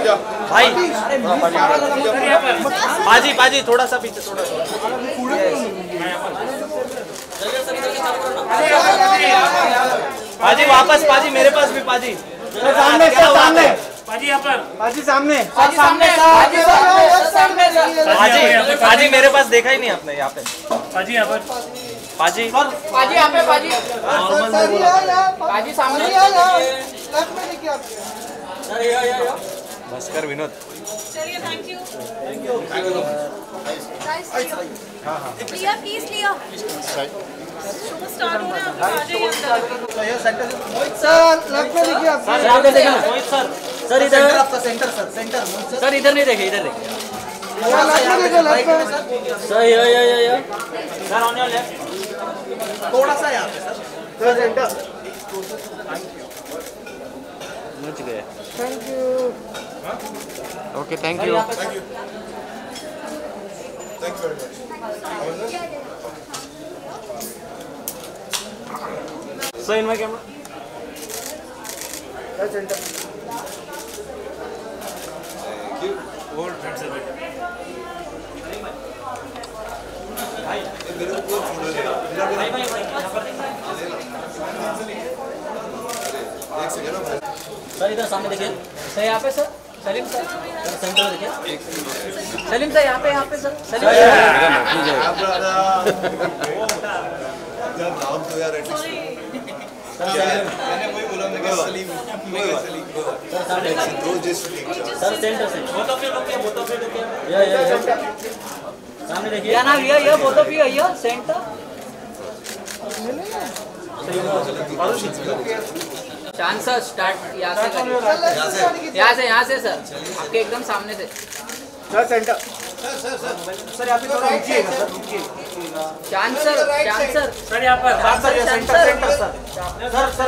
भाई पाजी पाजी थोड़ा सा पीछे थोड़ा सा पाजी वापस पाजी मेरे पास भी पाजी सामने सामने पाजी यहाँ पर पाजी सामने सामने पाजी पाजी मेरे पास देखा ही नहीं आपने यहाँ पे पाजी यहाँ पर पाजी पाजी यहाँ पे पाजी पाजी सामने भास्कर विनोद चलिए थैंक यू लिया प्लीज लिया शो स्टार्ट हो रहा है आ जाइए अंदर सर लेफ्ट में देखिए आप सर यहाँ पे देखना मोहित सर सर इधर सेंटर सर सेंटर सर इधर नहीं देखे इधर देखे सर यो सर ऑन योर लेफ्ट थोड़ा सा यहाँ पे सर सेंटर मुझ गए thank you okay thank you sir in my camera centre sir इधर सामने देखिए सर यहाँ पे सर सलीम सर सेंटर में देखिए सलीम सर यहाँ पे सर सलीम मैंने वही बोला मैं सलीम सर सेंटर से सामने देखिए क्या नाम ये बोथ ऑफ यू ये सेंटर चांसर स्टार्ट यहाँ से सर आपके एकदम सामने से सर सेंटर सर यहाँ पे थोड़ा रुकिएगा सर रुकिए चांसर सर यहाँ पर sir centre centre sir sir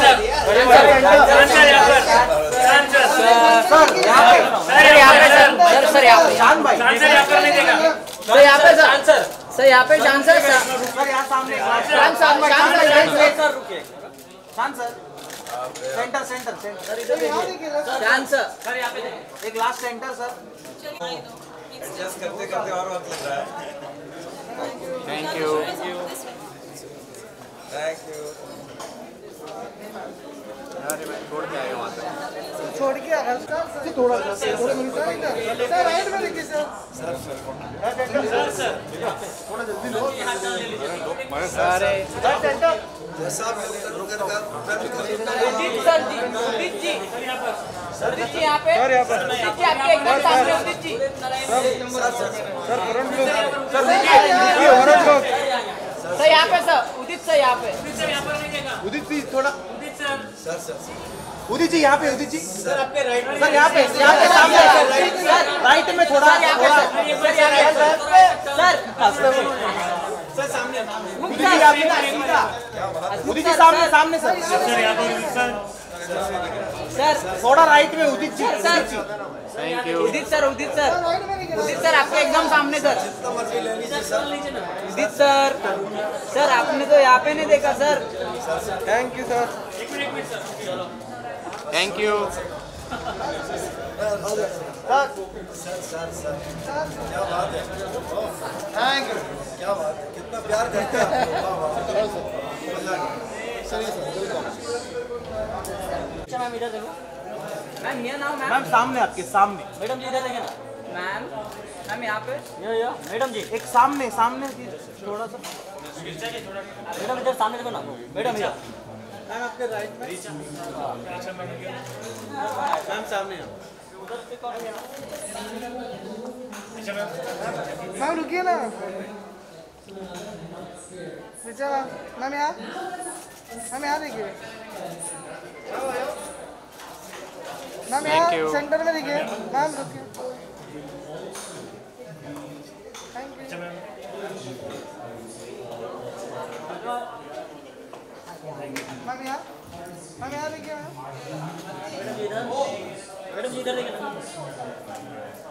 sir यहाँ पे शान भाई सर यहाँ पे चांसर सर यहाँ सामने सर रुकिए Shaan sir centre centre centre चांसर सर यहाँ पे एक लास्ट सेंटर सर एडजस्ट करते करते और वक्त लग रहा है थैंक यू थैंक यू अरे मैं छोड़ के आया वहाँ से छोड़ के थोड़ा मिलता है ना सर राइट में देखिए सर थोड़ा जल्दी लो अरे सेंटर जैसा मैंने उदित जी यहाँ पे उदित जी आपके एकदम सामने उदित जी सर फ्रंट लो सर देखिए औरत लोग सर यहाँ पे सर उदित सर यहाँ पे उदित जी थोड़ा सर उदित जी यहाँ पे उदित जी सर आपके राइट सर यहाँ पे सामने राइट में थोड़ा सर सामने उदित जी यहाँ पे उदित जी सामने सर सर थोड़ा राइट में Udit ji thank you Udit sir आपके एकदम सामने सर उदित सर आपने तो यहाँ पे नहीं देखा sir thank you sir thank you क्या बात है थैंक यू क्या बात है कितना प्यार करते हैं आप मैम इधर देखो मैम ये नाउ मैम सामने आपके सामने मैडम जी इधर देखें ना मैम यहाँ पे मैडम जी एक सामने थोड़ा सा मैडम इधर सामने देखो ना मैडम इधर मैम आपके राइट में मैम सामने मैम रुकिए ना मैम यहाँ देखिए मैम यहाँ सेंटर में देखिए मैम रुकिए थैंक यू मैम यहाँ देखिए मैम मैडम जी इधर देखना